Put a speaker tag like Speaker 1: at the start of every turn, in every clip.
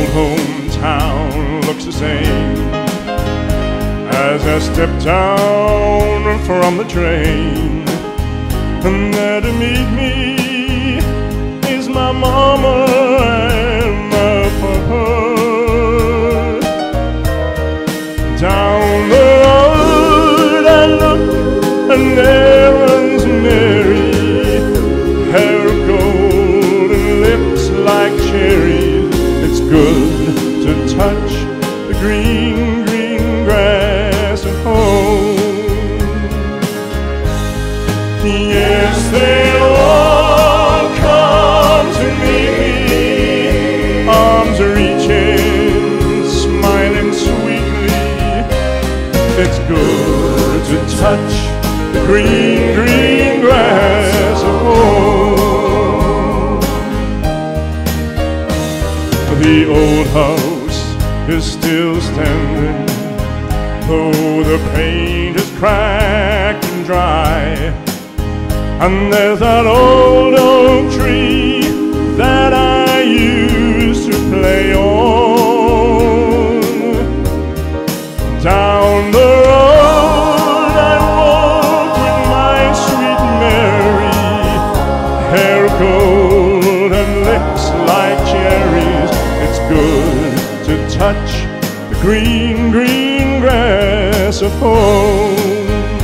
Speaker 1: old hometown looks the same as I step down from the train. And there to meet me is my mama and my papa. Down the road I look, and there runs Mary, hair of gold and lips like cherries. It's good to touch the green, green grass at home. Yes, they all come to meet me, arms reaching, smiling sweetly. It's good to touch the green, green grass at home. The old house is still standing, though the paint is cracked and dry. And there's that old oak tree that I used to play on. Down the road I walk with my sweet Mary, hair of gold and lips like cherries. It's good to touch the green, green grass of home.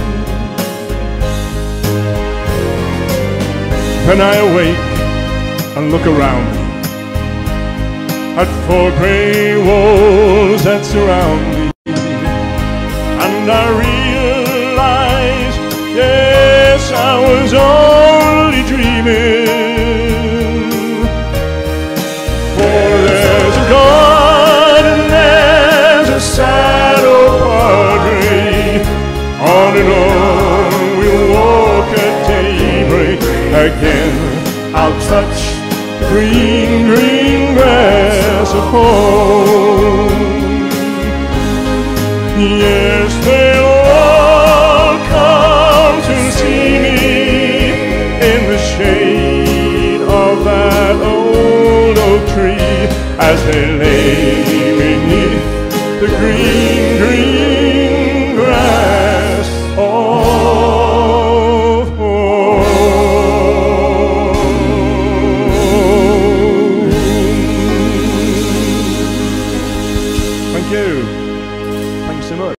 Speaker 1: When I awake and look around me at four gray walls that surround me, and I realize, yes, I was only dreaming. For there's a God and there's a sad old padre, on and on we'll walk at daybreak. Again I'll touch the green, green grass of home. Yes, they'll all come to see me in the shade of that old oak tree, as they lay beneath the green, green grass of home. Thank you. Thank you so much.